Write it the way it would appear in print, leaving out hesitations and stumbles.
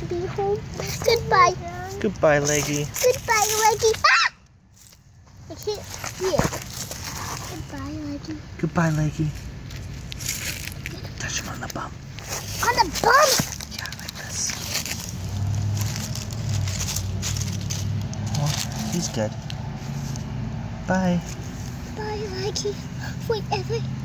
be home. Goodbye. Goodbye, Leggy. Goodbye, Leggy. Ah! I can't see it. Goodbye, Leggy. Goodbye, Leggy. Touch him on the bum. On the bum? Yeah, like this. Well, he's good. Bye. Bye, Leggy. Forever.